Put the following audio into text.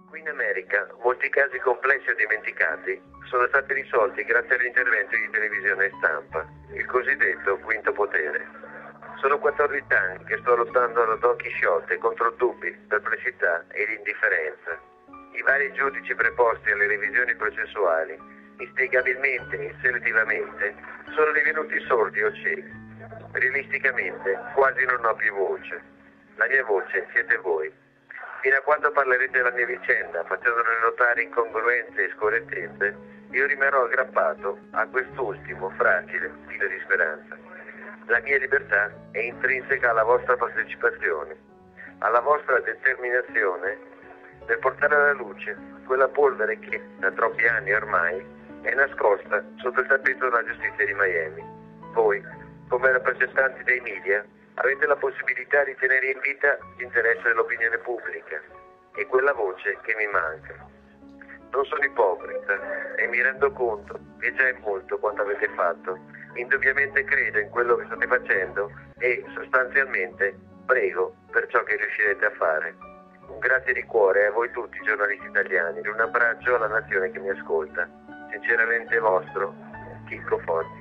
Qui in America molti casi complessi o dimenticati sono stati risolti grazie all'intervento di televisione e stampa, il cosiddetto quinto potere. Sono 14 anni che sto lottando a Don Chisciotte contro dubbi, perplessità e l'indifferenza. I vari giudici preposti alle revisioni processuali, inspiegabilmente e selettivamente, sono divenuti sordi o ciechi. Realisticamente quasi non ho più voce. La mia voce siete voi. Fino a quando parlerete della mia vicenda, facendone notare incongruenze e scorrettezze, io rimarrò aggrappato a quest'ultimo fragile filo di speranza. La mia libertà è intrinseca alla vostra partecipazione, alla vostra determinazione per portare alla luce quella polvere che, da troppi anni ormai, è nascosta sotto il tappeto della giustizia di Miami. Voi, come rappresentanti dei media, avete la possibilità di tenere in vita l'interesse dell'opinione pubblica e quella voce che mi manca. Non sono ipocrita e mi rendo conto che già è molto quanto avete fatto. Indubbiamente credo in quello che state facendo e sostanzialmente prego per ciò che riuscirete a fare. Un grazie di cuore a voi tutti giornalisti italiani e un abbraccio alla nazione che mi ascolta. Sinceramente vostro, Chicco Forti.